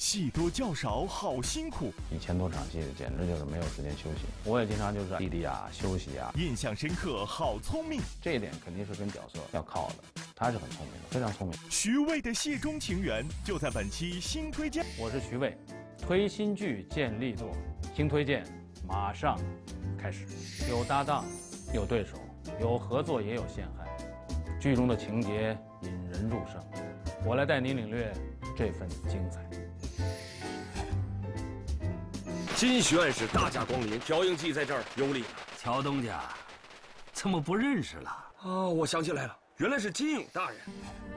戏多觉少好辛苦 1000多场戏，简直就是没有时间休息。我也经常就是弟弟啊，休息啊。 印象深刻好聪明， 这一点肯定是跟角色要靠的。他是很聪明的，非常聪明。 徐渭的戏中情缘就在本期新推荐。 我是徐渭，推新剧见力作，新推荐马上开始。有搭档，有对手，有合作也有陷害，剧中的情节引人入胜。我来带您领略这份精彩。 金徐案使大驾光临，调音记在这儿有礼了。 乔东家，怎么不认识了？ 哦，我想起来了，原来是金勇大人。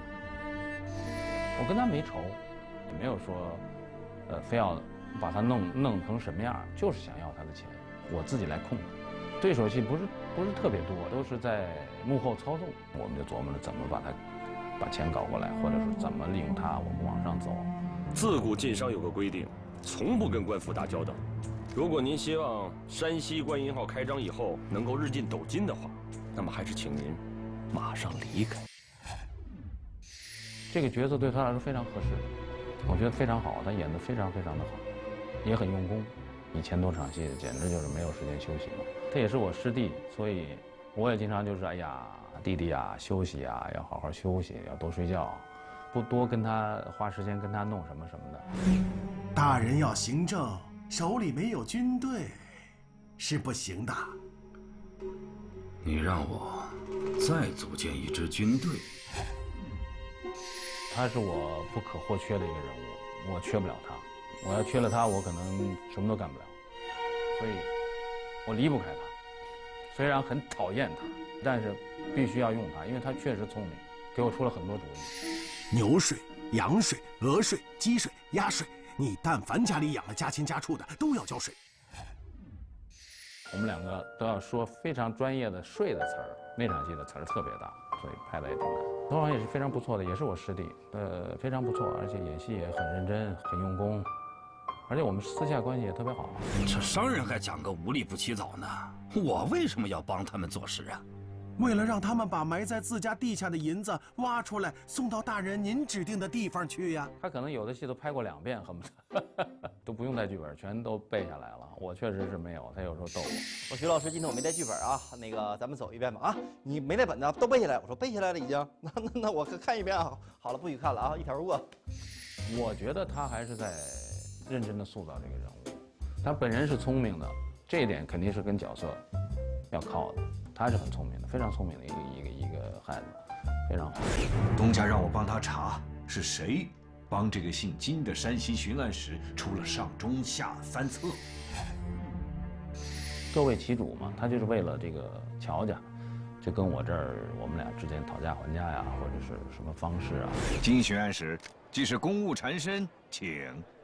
我跟他没仇，也没有说，非要把他弄成什么样，就是想要他的钱，我自己来控制。对手戏不是特别多，都是在幕后操纵。我们就琢磨着怎么把钱搞过来，或者是怎么利用他，我们往上走。 自古晋商有个规定，从不跟官府打交道。如果您希望山西观音号开张以后能够日进斗金的话，那么还是请您马上离开。 这个角色对他来说非常合适，我觉得非常好，他演得非常非常的好，也很用功。1000多场戏，简直就是没有时间休息嘛。他也是我师弟，所以我也经常就是哎呀，弟弟啊，休息啊，要好好休息，要多睡觉，不多跟他花时间跟他弄什么什么的。 大人要行政，手里没有军队是不行的。 你让我再组建一支军队。 他是我不可或缺的一个人物，我缺不了他。我要缺了他，我可能什么都干不了。所以，我离不开他。虽然很讨厌他，但是必须要用他，因为他确实聪明，给我出了很多主意。 牛税、羊税、鹅税、鸡税、鸭税，你但凡家里养了家禽家畜的，都要交税。 我们两个都要说非常专业的税的词儿，那场戏的词儿特别大，所以拍的也挺难。投行也是非常不错的，也是我师弟，非常不错，而且演戏也很认真，很用功，而且我们私下关系也特别好。 这商人还讲个无利不起早呢，我为什么要帮他们做事啊？ 为了让他们把埋在自家地下的银子挖出来，送到大人您指定的地方去呀。 他可能有的戏都拍过2遍，恨不得都不用带剧本，全都背下来了。我确实是没有，他有时候逗我。 我徐老师，今天我没带剧本啊，那个咱们走一遍吧啊！你没带本子都背下来，我说背下来了已经，那我看一遍啊。好了，不许看了啊，一条而过。 我觉得他还是在认真的塑造这个人物，他本人是聪明的，这一点肯定是跟角色要靠的。他是很聪明的，非常聪明的一个孩子，非常好。 东家让我帮他查是谁帮这个姓金的山西巡案使出了上中下3策。 各为其主嘛，他就是为了这个乔家，就跟我这儿我们俩之间讨价还价呀，或者是什么方式啊。 金巡案使既是公务缠身，请。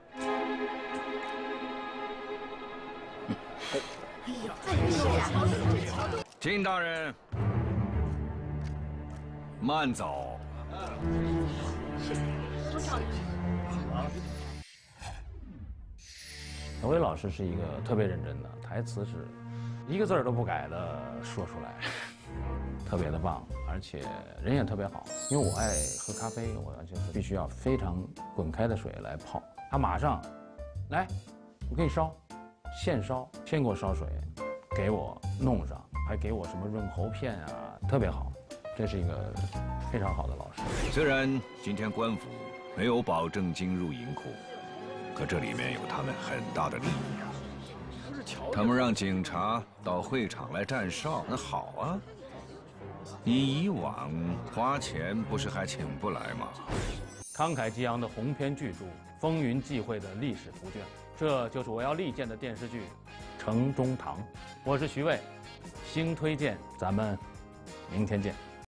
金大人，慢走。 小伟老师是一个特别认真的，台词是一个字儿都不改的说出来，特别的棒，而且人也特别好。因为我爱喝咖啡，我就是必须要非常滚开的水来泡。他马上来，我给你烧，现烧，先给我烧水，给我弄上，还给我什么润喉片啊，特别好。这是一个非常好的老师。 虽然今天官府没有保证金入银库，可这里面有他们很大的利益啊。他们让警察到会场来站哨，那好啊。你以往花钱不是还请不来吗？ 慷慨激昂的鸿篇巨著，风云际会的历史图卷，这就是我要力荐的电视剧《城中堂》。我是徐渭，星推荐，咱们明天见。